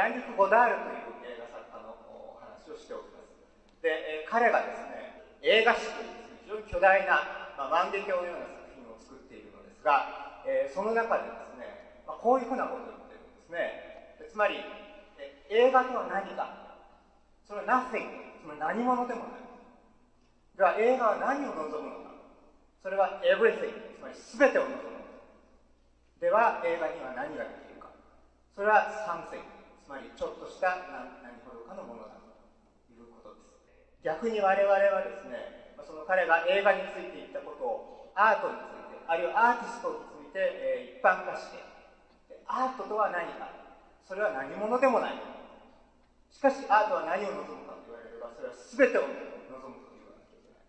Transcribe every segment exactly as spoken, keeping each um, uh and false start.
ジャンリュク・ゴダールという映画作家の話をしておきます。で、彼がですね、映画史という非常に巨大な、まあ、万華鏡のような作品を作っているのですが、えー、その中でですね、まあ、こういうふうなことを言ってるんですね。つまり、え映画とは何か、それは nothing、つまり何者でもない。では、映画は何を望むのか、それは everything、つまり全てを望むのか。では、映画には何ができるか、それは something、つまりちょっとした何ほどかのものだということです。逆に我々はですね、その彼が映画について言ったことをアートについて、あるいはアーティストについて、えー、一般化して、アートとは何か、それは何者でもない。しかしアートは何を望むかと言われれば、それは全てを望むと言わなきゃいけない。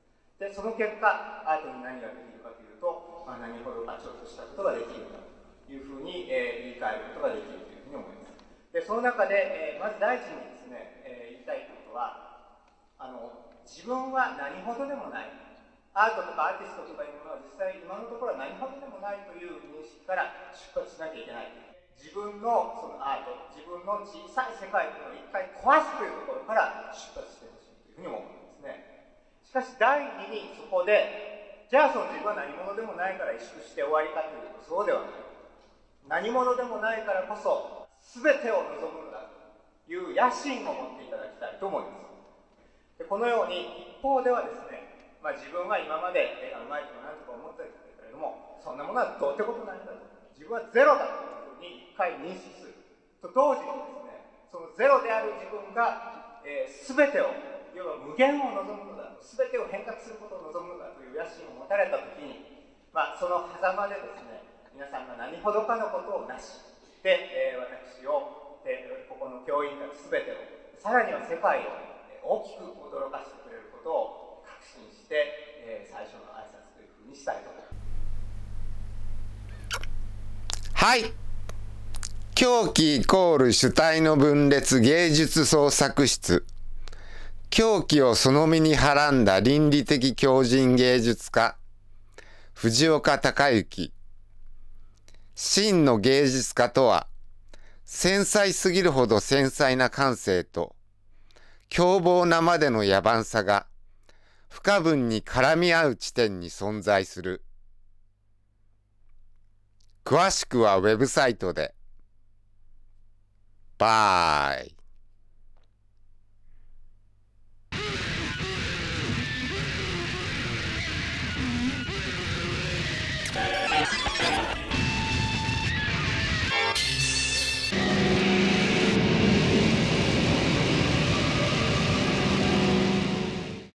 で、その結果、アートに何ができるかというと、まあ、何ほどかちょっとしたことができるかというふうに、えー、言い換えることができるというふうに思います。で、その中で、えー、まず第一にですね、えー、言いたいことは、あの、自分は何ほどでもない。アートとかアーティストとかいうものは実際今のところは何ほどでもないという認識から出発しなきゃいけない。自分のそのアート、自分の小さい世界というのを一回壊すというところから出発してほしいというふうに思うんですね。しかし第二にそこで、じゃあその自分は何者でもないから萎縮して終わりかというとそうではない。何者でもないからこそ全てを望むのだという野心を持っていただきたいと思います。でこのように一方ではですね、まあ、自分は今まで絵がうまいとか何とか思ってたけれども、そんなものはどうってことないんだと。自分はゼロだというふうに一回認識する。と同時にですね、そのゼロである自分が、えー、全てを、要は無限を望むのだと、全てを変革することを望むのだという野心を持たれたときに、まあ、その狭間でですね、皆さんが何ほどかのことをなし、で、えー、私を、えー、ここの教員たち全てを、さらには世界を大きく驚かせてくれることを確信して、えー、最初の挨拶というふうにしたいと思います。 はい。狂気イコール主体の分裂芸術創作室。狂気をその身にはらんだ倫理的狂人芸術家、藤岡隆之。真の芸術家とは、繊細すぎるほど繊細な感性と、凶暴なまでの野蛮さが、不可分に絡み合う地点に存在する。詳しくはウェブサイトで。バイ。